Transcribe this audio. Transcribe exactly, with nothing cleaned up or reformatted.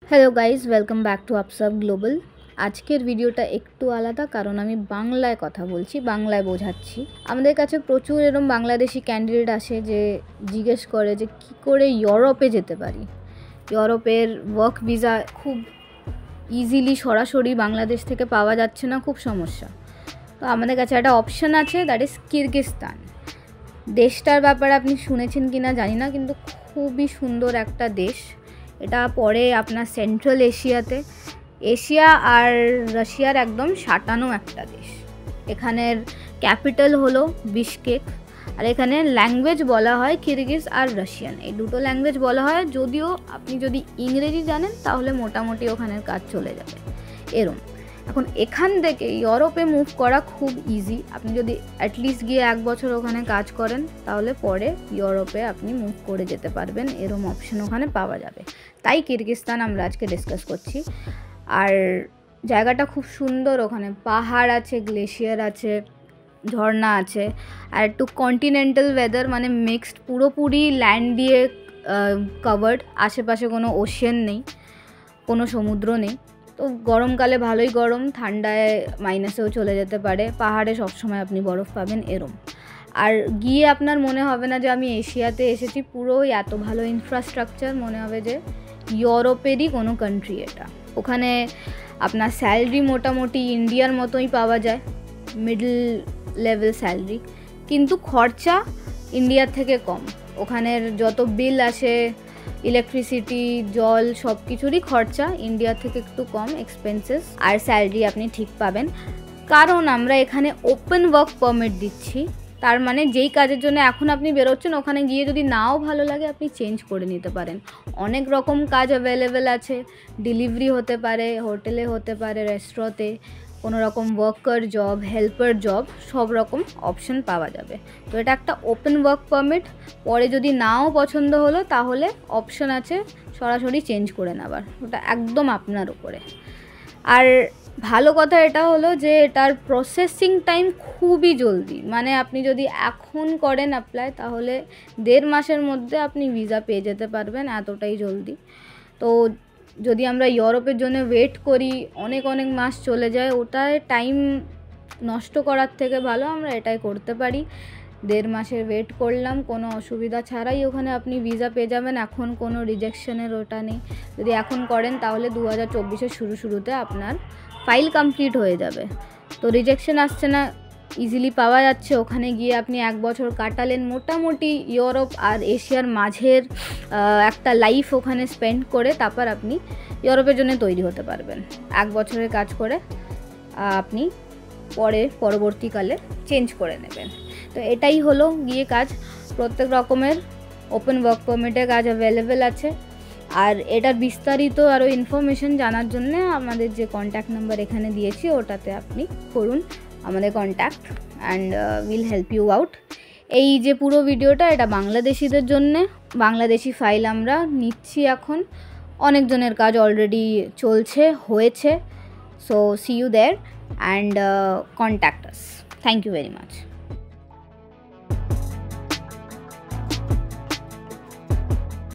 Hello guys, welcome back to Upsab global. আজকের ভিডিওটা একটু আলাদা, কারণ আমি বাংলায় কথা বলছি, বাংলায় বোঝাচ্ছি। আমাদের কাছে প্রচুর এরকম বাংলাদেশি ক্যান্ডিডেট আসে যে জিজ্ঞেস করে যে কী করে ইউরোপে যেতে পারি। ইউরোপের ওয়ার্ক ভিসা খুব ইজিলি সরাসরি বাংলাদেশ থেকে পাওয়া যাচ্ছে না, খুব সমস্যা। তো আমাদের কাছে একটা অপশান আছে, দ্যাট ইজ কিরগিজস্তান। দেশটার ব্যাপারে আপনি শুনেছেন কি না জানি না, কিন্তু খুবই সুন্দর একটা দেশ। এটা পড়ে আপনার সেন্ট্রাল এশিয়াতে, এশিয়া আর রাশিয়ার একদম সাঁটানো একটা দেশ। এখানের ক্যাপিটাল হলো বিশকেক, আর এখানে ল্যাঙ্গুয়েজ বলা হয় কিরগিজ আর রাশিয়ান, এই দুটো ল্যাঙ্গুয়েজ বলা হয়। যদিও আপনি যদি ইংরেজি জানেন তাহলে মোটামুটি ওখানের কাজ চলে যাবে এরম। এখন এখান থেকে ইউরোপে মুভ করা খুব ইজি। আপনি যদি অ্যাটলিস্ট গিয়ে এক বছর ওখানে কাজ করেন তাহলে পরে ইউরোপে আপনি মুভ করে যেতে পারবেন, এরম অপশন ওখানে পাওয়া যাবে। তাই কিরগিজস্তান আমরা আজকে ডিসকাস করছি। আর জায়গাটা খুব সুন্দর, ওখানে পাহাড় আছে, গ্লেশিয়ার আছে, ঝর্ণা আছে, আর একটু কন্টিনেন্টাল ওয়েদার, মানে মিক্সড, পুরোপুরি ল্যান্ড দিয়ে কভার্ড। আশেপাশে কোনো ওশেন নেই, কোনো সমুদ্র নেই। তো গরমকালে ভালোই গরম, ঠান্ডায় মাইনাসেও চলে যেতে পারে। পাহাড়ে সবসময় আপনি বরফ পাবেন এরম। আর গিয়ে আপনার মনে হবে না যে আমি এশিয়াতে এসেছি, পুরো এত ভালো ইনফ্রাস্ট্রাকচার, মনে হবে যে ইউরোপেরই কোনো কান্ট্রি এটা। ওখানে আপনার স্যালারি মোটামুটি ইন্ডিয়ার মতোই পাওয়া যায়, মিডল লেভেল স্যালারি, কিন্তু খরচা ইন্ডিয়ার থেকে কম। ওখানের যত বিল আসে, ইলেকট্রিসিটি, জল, সব কিছুরই খরচা ইন্ডিয়ার থেকে একটু কম এক্সপেন্সেস, আর স্যালারি আপনি ঠিক পাবেন। কারণ আমরা এখানে ওপেন ওয়ার্ক পারমিট দিচ্ছি, তার মানে যেই কাজের জন্য এখন আপনি বেরোচ্ছেন ওখানে গিয়ে যদি নাও ভালো লাগে আপনি চেঞ্জ করে নিতে পারেন। অনেক রকম কাজ অ্যাভেলেবেল আছে, ডেলিভারি হতে পারে, হোটেলে হতে পারে, রেস্টুরেন্টে, কোনো রকম ওয়ার্কার জব, হেল্পার জব, সব রকম অপশন পাওয়া যাবে। তো এটা একটা ওপেন ওয়ার্ক পারমিট। পরে যদি নাও পছন্দ হলো তাহলে অপশন আছে সরাসরি চেঞ্জ করে নেবার, ওটা একদম আপনার উপরে। আর ভালো কথা এটা হলো যে এটার প্রসেসিং টাইম খুবই জলদি, মানে আপনি যদি এখন করেন অ্যাপ্লাই তাহলে দেড় মাসের মধ্যে আপনি ভিসা পেয়ে যেতে পারবেন, এতটাই জলদি। তো যদি আমরা ইউরোপের জন্য ওয়েট করি, অনেক অনেক মাস চলে যায়, ওটায় টাইম নষ্ট করার থেকে ভালো আমরা এটাই করতে পারি। দেড় মাসের ওয়েট করলাম, কোনো অসুবিধা ছাড়াই ওখানে আপনি ভিসা পেয়ে যাবেন। এখন কোনো রিজেকশনের ওটা নেই। যদি এখন করেন তাহলে দু হাজার চব্বিশের শুরু শুরুতে আপনার ফাইল কমপ্লিট হয়ে যাবে। তো রিজেকশন আসছে না, ইজিলি পাওয়া যাচ্ছে। ওখানে গিয়ে আপনি এক বছর কাটালেন, মোটামুটি ইউরোপ আর এশিয়ার মাঝের একটা লাইফ ওখানে স্পেন্ড করে তারপর আপনি ইউরোপের জন্য তৈরি হতে পারবেন। এক বছরের কাজ করে আপনি পরে পরবর্তীকালে চেঞ্জ করে নেবেন। তো এটাই হলো গিয়ে কাজ। প্রত্যেক রকমের ওপেন ওয়ার্ক পারমিটের কাজ অ্যাভেলেবেল আছে। আর এটার বিস্তারিত আরও ইনফরমেশন জানার জন্য আমাদের যে কন্ট্যাক্ট নাম্বার এখানে দিয়েছি ওটাতে আপনি করুন আমাদের contact, and will help you out. এই যে পুরো ভিডিওটা এটা বাংলাদেশিদের জন্যে, বাংলাদেশি ফাইল আমরা নিচ্ছি এখন। অনেকজনের কাজ অলরেডি চলছে, হয়েছে। So see you there and contact us. Thank you very much.